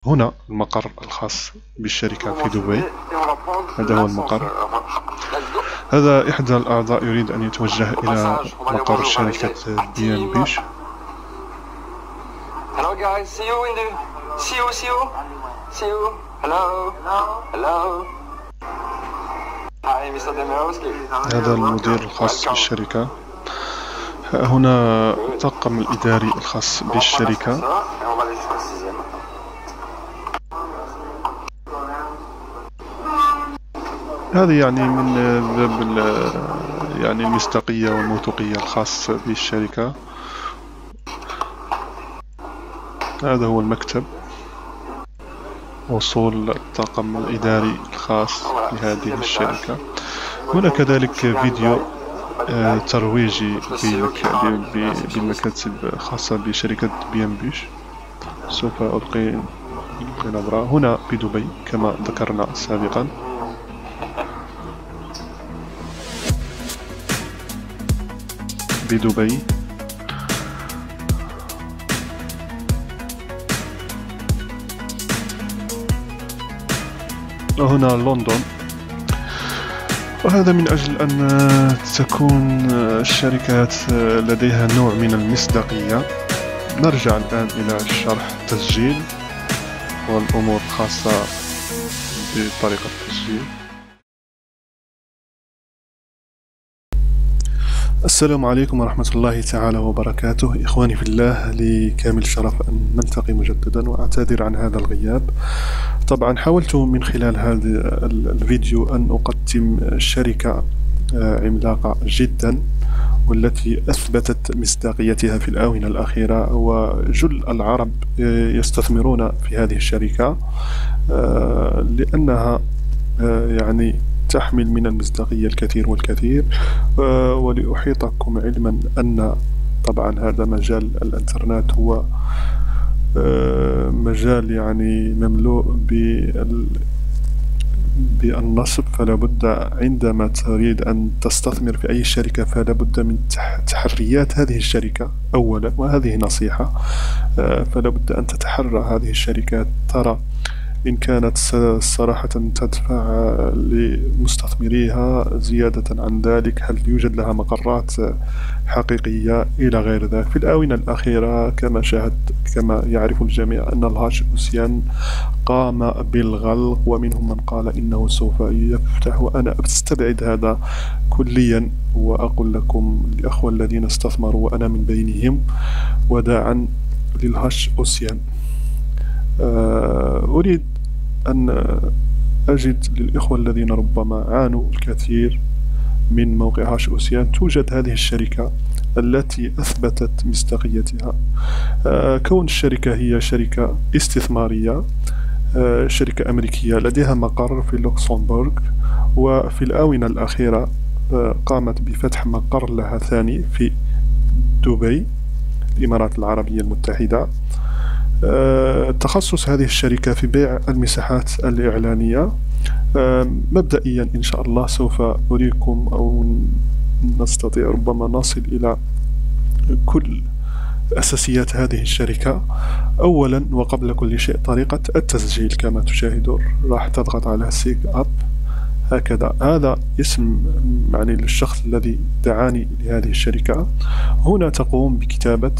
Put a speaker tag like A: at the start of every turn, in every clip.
A: هنا المقر الخاص بالشركة في دبي. هذا هو المقر. هذا إحدى الأعضاء يريد أن يتوجه إلى مقر شركة BNB.
B: Hello guys, see you in the see you. Hello. Hi Mr. Demirowski.
A: هذا المدير الخاص بالشركة. هنا الطاقم الإداري الخاص بالشركة. هذه يعني من باب يعني المصداقية والموثوقية الخاص بالشركة. هذا هو المكتب، وصول الطاقم الإداري الخاص بهذه الشركة. هنا كذلك فيديو ترويجي بالمكاتب الخاصة بشركة BNB. سوف ألقي نظرة. هنا بدبي كما ذكرنا سابقا. بدبي. وهنا لندن. وهذا من أجل أن تكون الشركات لديها نوع من المصداقية. نرجع الآن إلى شرح التسجيل والأمور الخاصة بطريقة التسجيل. السلام عليكم ورحمة الله تعالى وبركاته. إخواني في الله، لكامل الشرف أن نلتقي مجددا، وأعتذر عن هذا الغياب. طبعا حاولت من خلال هذا الفيديو أن أقدم شركة عملاقة جدا، والتي أثبتت مصداقيتها في الآونة الأخيرة، وجل العرب يستثمرون في هذه الشركة لأنها يعني تحمل من المصداقية الكثير والكثير. ولأحيطكم علما أن طبعا هذا مجال الإنترنت هو مجال يعني مملوء بالنصب، فلا بد عندما تريد أن تستثمر في أي شركة فلا بد من تحريات هذه الشركة أولا، وهذه نصيحة. فلا بد أن تتحرى هذه الشركات، ترى إن كانت صراحة تدفع لمستثمريها. زيادة عن ذلك، هل يوجد لها مقرات حقيقية إلى غير ذلك. في الآونة الأخيرة كما يعرف الجميع أن الهاش أوسيان قام بالغلق، ومنهم من قال إنه سوف يفتح، وأنا أستبعد هذا كليا، وأقول لكم الأخوة الذين استثمروا وأنا من بينهم، وداعا للهاش أوسيان. أريد أن أجد للإخوة الذين ربما عانوا الكثير من موقع هاش أوسيان، توجد هذه الشركة التي أثبتت مصداقيتها. كون الشركة هي شركة استثمارية، شركة أمريكية لديها مقر في لوكسمبورغ، وفي الآونة الأخيرة قامت بفتح مقر لها ثاني في دبي، الإمارات العربية المتحدة. تخصص هذه الشركة في بيع المساحات الإعلانية. مبدئيا إن شاء الله سوف أريكم، أو نستطيع ربما نصل إلى كل أساسيات هذه الشركة. أولا وقبل كل شيء، طريقة التسجيل كما تشاهدون. راح تضغط على سيك أب هكذا. هذا اسم معني للشخص الذي دعاني لهذه الشركة. هنا تقوم بكتابة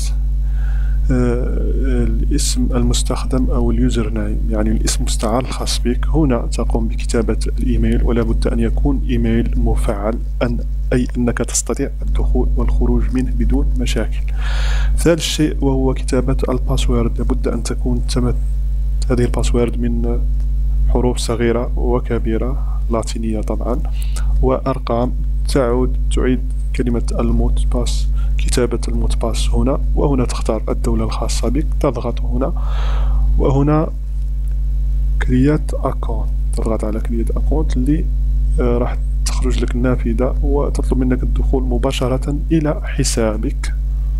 A: الاسم المستخدم أو اليوزر نيم، يعني الاسم المستعار الخاص بك. هنا تقوم بكتابة الإيميل، ولا بد أن يكون إيميل مفعل، أي أنك تستطيع الدخول والخروج منه بدون مشاكل. ثالث شيء وهو كتابة الباسورد. لابد أن تكون هذه الباسورد من حروف صغيرة وكبيرة لاتينية طبعا، وأرقام. تعيد كلمة الموت باس، كتابة الموت باس هنا، وهنا تختار الدولة الخاصة بك، تضغط هنا، وهنا كريات أكونت، تضغط على كريات أكونت اللي راح تخرج لك النافذة وتطلب منك الدخول مباشرة إلى حسابك.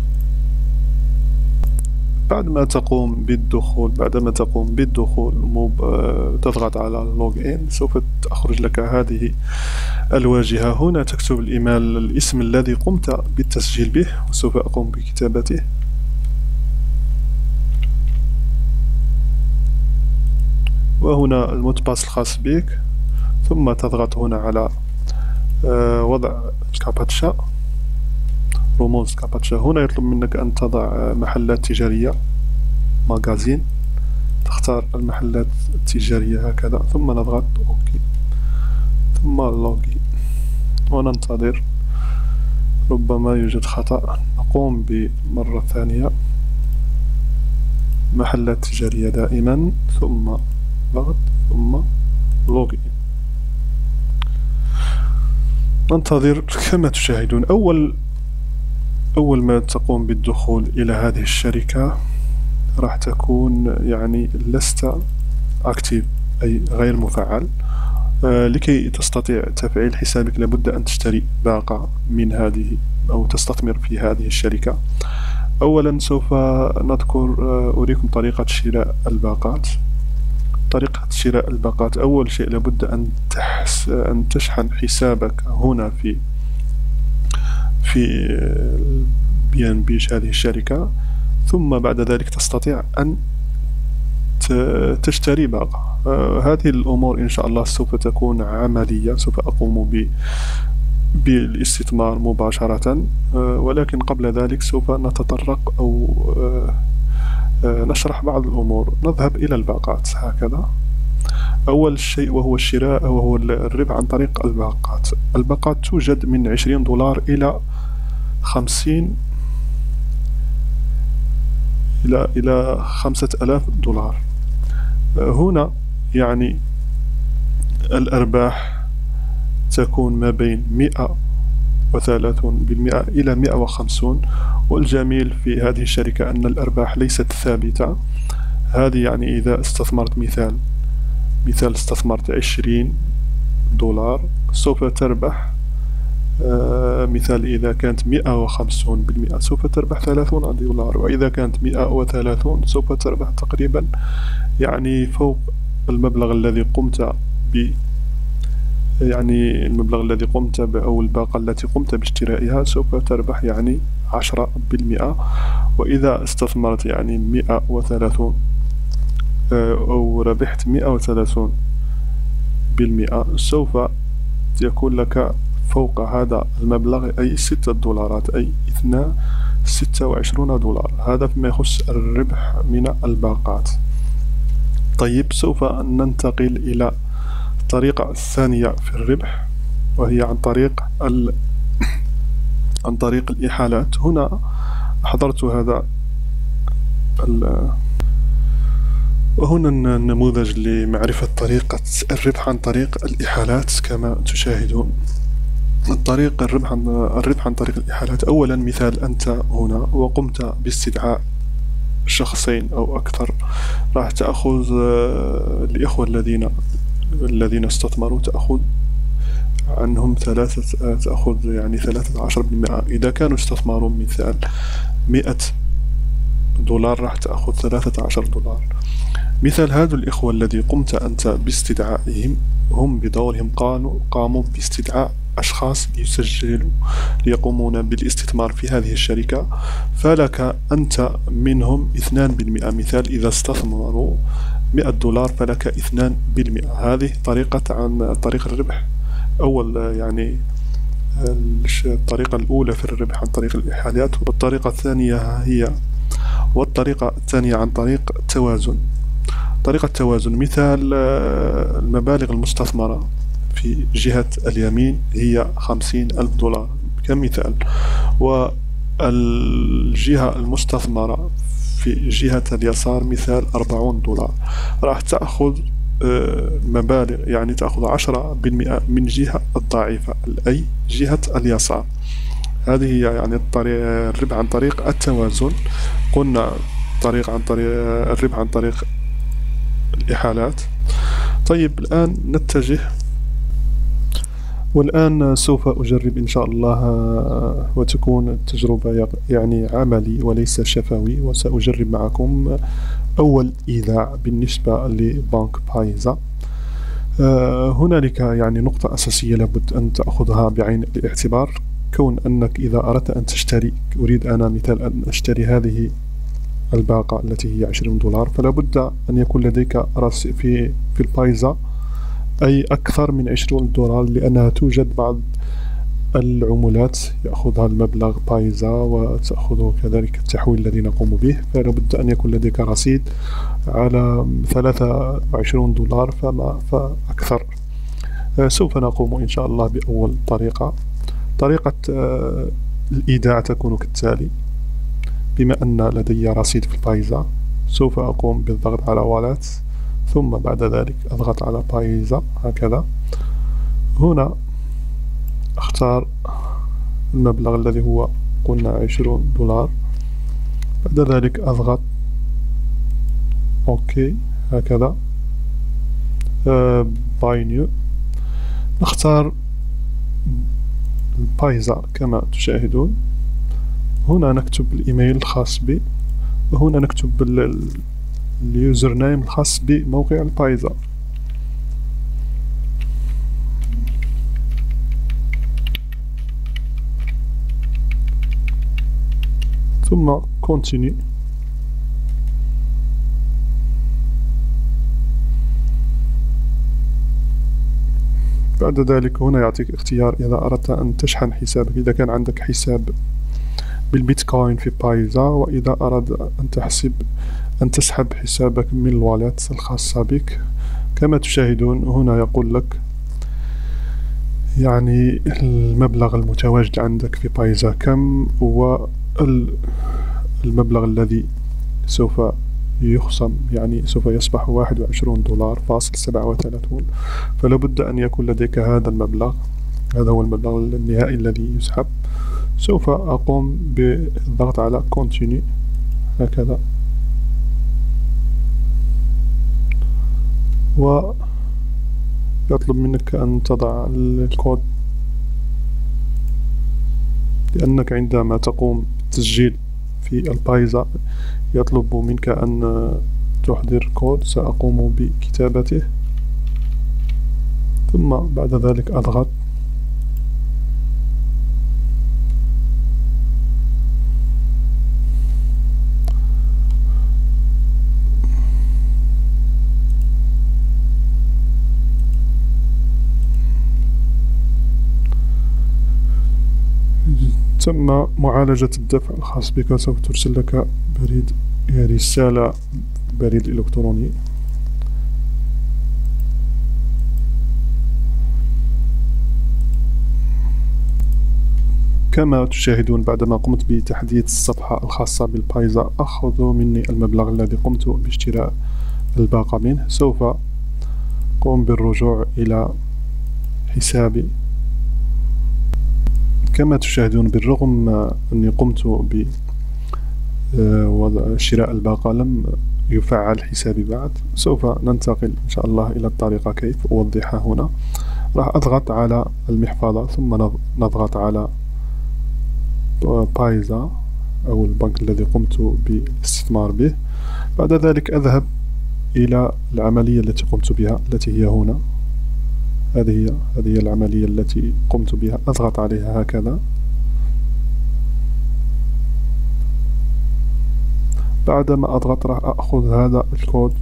A: بعدما تقوم بالدخول تضغط على لوج إن، سوف تخرج لك هذه الواجهة. هنا تكتب الإيميل، الاسم الذي قمت بالتسجيل به، وسوف أقوم بكتابته. وهنا المود باس الخاص بك، ثم تضغط هنا على وضع الكابتشا، رموز كابتشا. هنا يطلب منك أن تضع محلات تجارية، ماغازين، تختار المحلات التجارية هكذا، ثم نضغط أوكي، ثم لوغين وننتظر. ربما يوجد خطأ، نقوم بمرة ثانية، محلات تجارية دائما، ثم ضغط، ثم لوغين. ننتظر كما تشاهدون. أول ما تقوم بالدخول إلى هذه الشركة راح تكون يعني لست أكتيف، أي غير مفعل. لكي تستطيع تفعيل حسابك لابد أن تشتري باقة من هذه أو تستثمر في هذه الشركة. أولا سوف نذكر أريكم طريقة شراء الباقات. طريقة شراء الباقات، أول شيء لابد أن تشحن حسابك هنا في BNB هذه الشركة، ثم بعد ذلك تستطيع أن تشتري باقة. هذه الأمور إن شاء الله سوف تكون عملية، سوف أقوم بالاستثمار مباشرة، ولكن قبل ذلك سوف نتطرق أو نشرح بعض الأمور. نذهب إلى الباقات هكذا. أول شيء وهو الشراء، وهو الربح عن طريق الباقات. الباقات توجد من $20 إلى 50 إلى $5000. هنا يعني الأرباح تكون ما بين 130% إلى 150. والجميل في هذه الشركة أن الأرباح ليست ثابتة. هذه يعني إذا استثمرت مثال استثمرت $20 سوف تربح، مثال إذا كانت 150% سوف تربح $30، وإذا كانت 130 سوف تربح تقريبا يعني فوق المبلغ الذي قمت أو الباقة التي قمت باشترائها سوف تربح يعني 10%. وإذا استثمرت يعني 130 أو ربحت 130%، سوف يكون لك فوق هذا المبلغ أي $6، أي $26. هذا فيما يخص الربح من الباقات. طيب، سوف ننتقل إلى الطريقة الثانية في الربح، وهي عن طريق الإحالات. هنا حضرت هذا وهنا النموذج لمعرفة طريقة الربح عن طريق الإحالات كما تشاهدون. الربح عن طريق الإحالات. أولا مثال، أنت هنا وقمت باستدعاء شخصين أو أكثر، راح تأخذ الإخوة الذين استثمروا، تأخذ عنهم تأخذ يعني 13%. إذا كانوا استثمروا مثال $100 راح تأخذ $13. مثال هذا الإخوة الذي قمت أنت باستدعائهم، هم بدورهم قاموا باستدعاء أشخاص ليسجلوا ليقومون بالاستثمار في هذه الشركة، فلك أنت منهم 2%. مثال إذا استثمروا $100 فلك 2%. هذه طريقة الربح. أول يعني الطريقة الأولى في الربح عن طريق الإحالات. والطريقة الثانية عن طريق التوازن. طريقة التوازن، مثال المبالغ المستثمرة في جهة اليمين هي $50,000 كمثال، والجهة المستثمرة في جهة اليسار مثال $40. راح تأخذ مبالغ، يعني تأخذ 10% من جهة الضعيفة، أي جهة اليسار. هذه هي يعني الربح عن طريق التوازن. قلنا الربح عن طريق الإحالات. طيب، الآن نتجه، والآن سوف أجرب إن شاء الله، وتكون التجربة يعني عملي وليس شفوي. وسأجرب معكم أول إيداع بالنسبة لبنك بايزا. هنالك يعني نقطة أساسية لابد أن تأخذها بعين الاعتبار، كون أنك إذا أردت أن تشتري، أريد أنا مثال أن أشتري هذه الباقة التي هي 20 دولار، فلا بد أن يكون لديك في البايزا أي أكثر من 20 دولار، لأنها توجد بعض العملات يأخذها المبلغ بايزا وتأخذه كذلك التحويل الذي نقوم به، فلا بد أن يكون لديك رصيد على 23 دولار فأكثر. سوف نقوم إن شاء الله بأول طريقة الإيداع تكون كالتالي. بما أن لدي رصيد في البايزا، سوف أقوم بالضغط على والات، ثم بعد ذلك أضغط على بايزا هكذا. هنا أختار المبلغ الذي هو قلنا 20 دولار. بعد ذلك أضغط أوكي هكذا. باي نيو، نختار البايزا كما تشاهدون. هنا نكتب الإيميل الخاص بي، وهنا نكتب اليوزر نيم الخاص بموقع البايزا. ثم continue. بعد ذلك هنا يعطيك اختيار إذا أردت أن تشحن حسابك، إذا كان عندك حساب بالبيتكوين في بايزا، وإذا أراد أن تسحب حسابك من الوالات الخاصة بك. كما تشاهدون هنا يقول لك يعني المبلغ المتواجد عندك في بايزا كم، والمبلغ الذي سوف يخصم يعني سوف يصبح 21 دولار فاصل 37. فلا بد أن يكون لديك هذا المبلغ، هذا هو المبلغ النهائي الذي يسحب. سوف أقوم بالضغط على continue هكذا، ويطلب منك أن تضع الكود، لأنك عندما تقوم بالتسجيل في البايزا يطلب منك أن تحضر كود. سأقوم بكتابته، ثم بعد ذلك أضغط تم معالجة الدفع الخاص بك. سوف ترسل لك رسالة بريد إلكتروني. كما تشاهدون بعدما قمت بتحديث الصفحة الخاصة بالبايزا أخذوا مني المبلغ الذي قمت باشتراء الباقة منه. سوف قم بالرجوع إلى حسابي. كما تشاهدون بالرغم أني قمت بشراء الباقة لم يفعل حسابي بعد. سوف ننتقل إن شاء الله إلى الطريقة كيف أوضحها هنا. راح أضغط على المحفظة، ثم نضغط على بايزا أو البنك الذي قمت بالاستثمار به. بعد ذلك أذهب إلى العملية التي قمت بها التي هي هنا. هذه هي العملية التي قمت بها. أضغط عليها هكذا. بعدما أضغط راح أخذ هذا الكود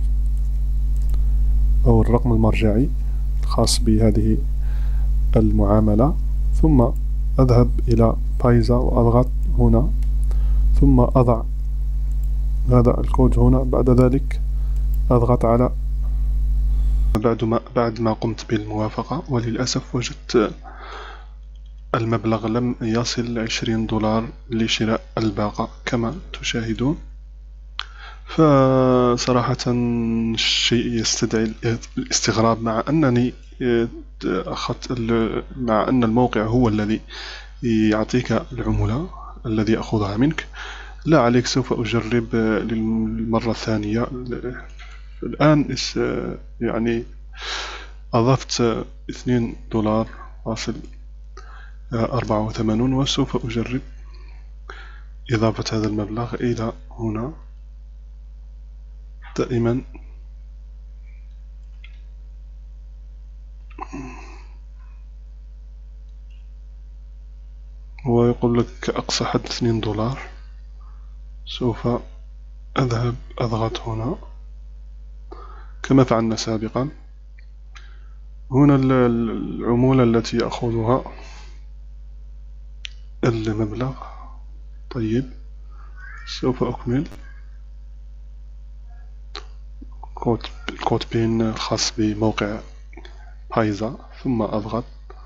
A: أو الرقم المرجعي الخاص بهذه المعاملة، ثم أذهب إلى بايزا وأضغط هنا، ثم أضع هذا الكود هنا. بعد ذلك أضغط على بعد ما قمت بالموافقة، وللأسف وجدت المبلغ لم يصل 20 دولار لشراء الباقة كما تشاهدون. فصراحة شيء يستدعي الاستغراب، مع أنني أخذت مع أن الموقع هو الذي يعطيك العملة الذي أخذها منك. لا عليك، سوف أجرب للمرة الثانية. الآن يعني أضفت 2 دولار فاصل 84، وسوف أجرب إضافة هذا المبلغ إلى هنا. دائما ويقول لك أقصى حد 2 دولار. سوف أذهب أضغط هنا كما فعلنا سابقا. هنا العمولة التي يأخذها المبلغ. طيب سوف أكمل الكود بين الخاص بموقع بايزا، ثم أضغط.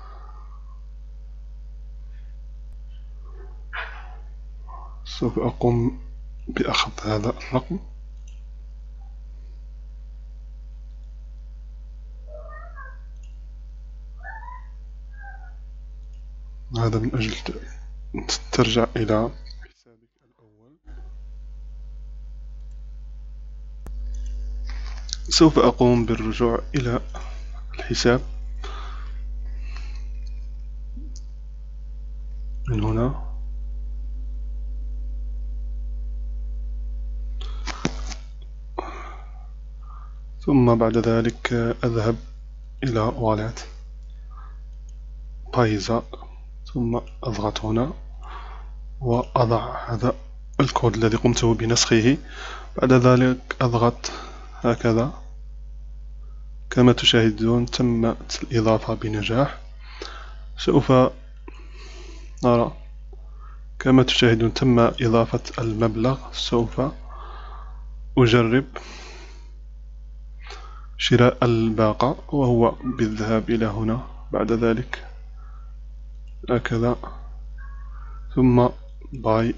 A: سوف أقوم بأخذ هذا الرقم. هذا من أجل ترجع إلى حسابك الأول. سوف أقوم بالرجوع إلى الحساب من هنا. ثم بعد ذلك أذهب إلى والت بايزا، ثم أضغط هنا وأضع هذا الكود الذي قمت بنسخه. بعد ذلك أضغط هكذا. كما تشاهدون تمت الإضافة بنجاح. سوف نرى كما تشاهدون تم إضافة المبلغ. سوف أجرب شراء الباقة، وهو بالذهاب إلى هنا. بعد ذلك هكذا، ثم باي.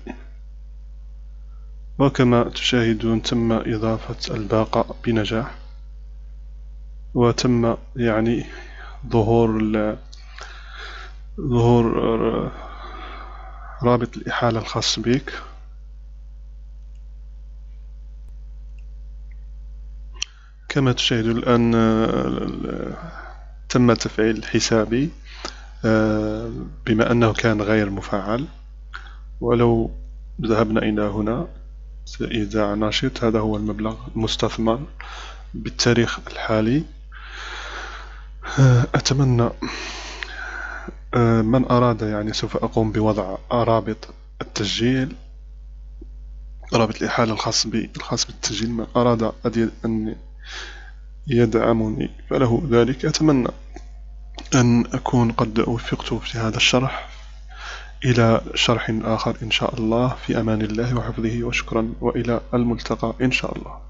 A: وكما تشاهدون تم إضافة الباقة بنجاح، وتم يعني ظهور رابط الإحالة الخاص بك. كما تشاهدون الآن تم تفعيل حسابي بما أنه كان غير مفعل. ولو ذهبنا إلى هنا إيداع نشيط، هذا هو المبلغ المستثمر بالتاريخ الحالي. أتمنى من أراد، يعني سوف أقوم بوضع رابط التسجيل، رابط الإحالة الخاص بالتسجيل. من أراد أن يدعمني فله ذلك. أتمنى أن أكون قد وفقت في هذا الشرح. إلى شرح آخر إن شاء الله، في أمان الله وحفظه، وشكرا، وإلى الملتقى إن شاء الله.